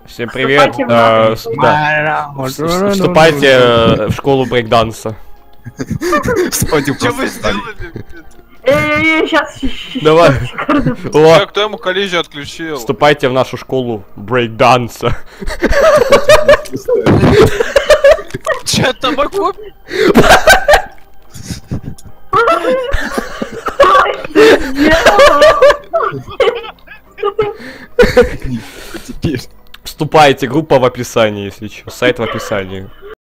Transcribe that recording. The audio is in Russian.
Всем привет. Вступайте в школу брейкданса. Что вы сделали? Сейчас. Давай. Кто ему коллизию отключил? Вступайте в нашу школу брейкданса. Че это мой коп? Вступайте, группа в описании, если что. Сайт в описании.